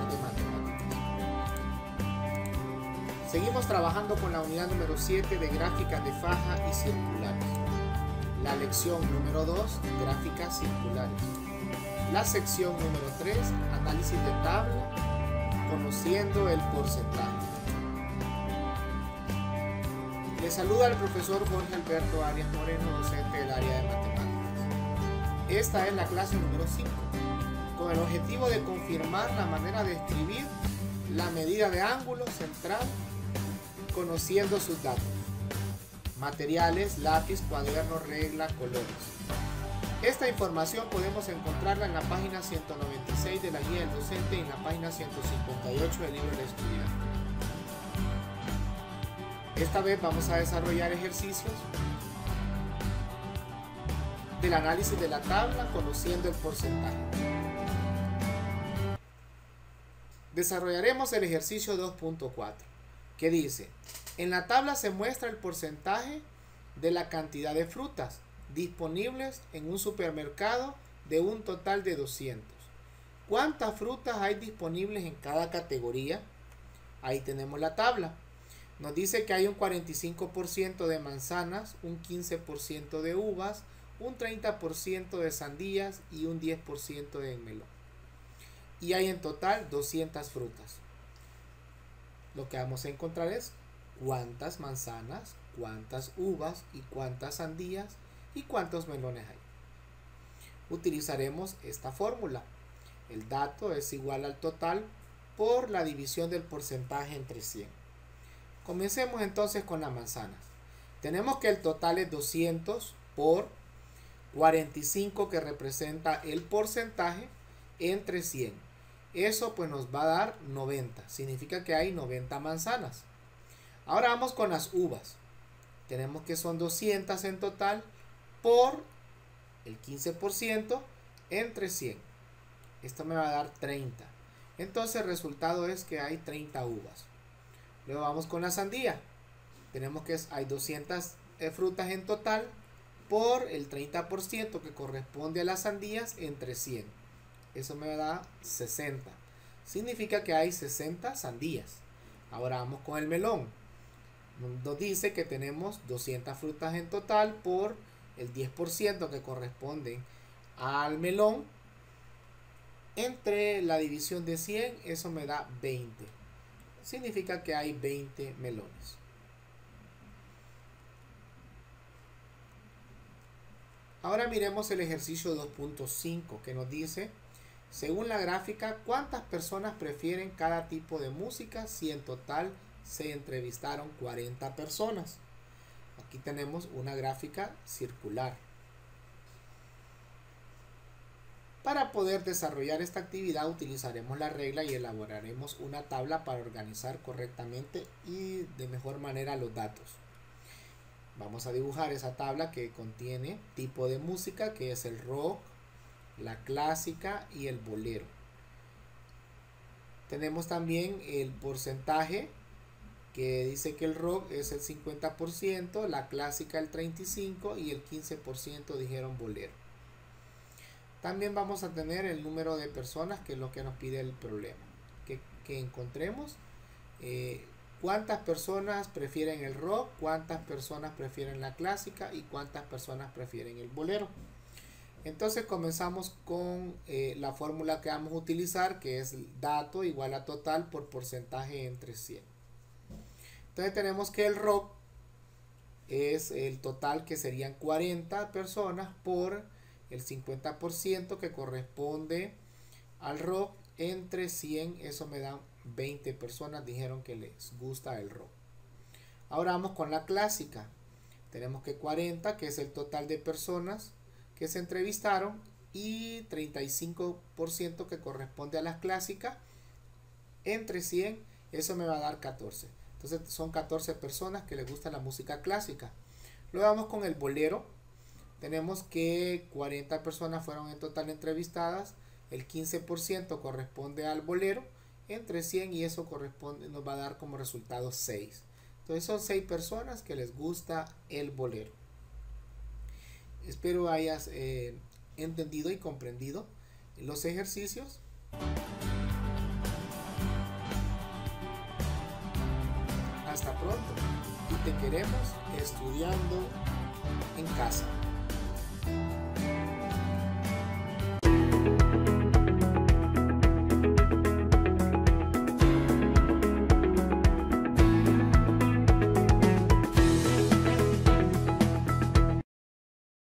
de matemáticas. Seguimos trabajando con la unidad número 7 de gráficas de faja y circulares. La lección número 2, gráficas circulares. La sección número 3, análisis de tabla, conociendo el porcentaje. Le saluda el profesor Jorge Alberto Arias Moreno, docente del área de matemáticas. Esta es la clase número 5, con el objetivo de confirmar la manera de escribir la medida de ángulo central conociendo sus datos. Materiales, lápiz, cuaderno, regla, colores. Esta información podemos encontrarla en la página 196 de la guía del docente y en la página 158 del libro del estudiante. Esta vez vamos a desarrollar ejercicios del análisis de la tabla conociendo el porcentaje. Desarrollaremos el ejercicio 2.4, que dice: en la tabla se muestra el porcentaje de la cantidad de frutas disponibles en un supermercado de un total de 200. ¿Cuántas frutas hay disponibles en cada categoría? Ahí tenemos la tabla. Nos dice que hay un 45% de manzanas, un 15% de uvas, un 30% de sandías y un 10% de melón. Y hay en total 200 frutas. Lo que vamos a encontrar es cuántas manzanas, cuántas uvas y cuántas sandías y cuántos melones hay. Utilizaremos esta fórmula. El dato es igual al total por la división del porcentaje entre 100. Comencemos entonces con las manzanas. Tenemos que el total es 200 por 45, que representa el porcentaje, entre 100. Eso pues nos va a dar 90. Significa que hay 90 manzanas. Ahora vamos con las uvas. Tenemos que son 200 en total por el 15% entre 100. Esto me va a dar 30. Entonces el resultado es que hay 30 uvas. Luego vamos con la sandía. Tenemos que hay 200 frutas en total por el 30% que corresponde a las sandías entre 100. Eso me da 60. Significa que hay 60 sandías. Ahora vamos con el melón. Nos dice que tenemos 200 frutas en total por el 10% que corresponden al melón. Entre la división de 100, eso me da 20. Significa que hay 20 melones. Ahora miremos el ejercicio 2.5, que nos dice: según la gráfica, ¿cuántas personas prefieren cada tipo de música si en total se entrevistaron 40 personas? Aquí tenemos una gráfica circular. Para poder desarrollar esta actividad utilizaremos la regla y elaboraremos una tabla para organizar correctamente y de mejor manera los datos. Vamos a dibujar esa tabla que contiene tipo de música, que es el rock, la clásica y el bolero. Tenemos también el porcentaje, que dice que el rock es el 50%, la clásica el 35% y el 15% dijeron bolero. También vamos a tener el número de personas, que es lo que nos pide el problema. Que encontremos cuántas personas prefieren el rock, cuántas personas prefieren la clásica y cuántas personas prefieren el bolero. Entonces comenzamos con la fórmula que vamos a utilizar, que es dato igual a total por porcentaje entre 100. Entonces tenemos que el rock es el total, que serían 40 personas por el 50% que corresponde al rock entre 100. Eso me da 20 personas dijeron que les gusta el rock. Ahora vamos con la clásica. Tenemos que 40, que es el total de personas que se entrevistaron, y 35% que corresponde a las clásicas entre 100. Eso me va a dar 14. Entonces son 14 personas que les gusta la música clásica. Luego vamos con el bolero. Tenemos que 40 personas fueron en total entrevistadas. El 15% corresponde al bolero entre 100 y eso corresponde, nos va a dar como resultado 6. Entonces son 6 personas que les gusta el bolero. Espero hayas entendido y comprendido los ejercicios. Hasta pronto y te queremos estudiando en casa.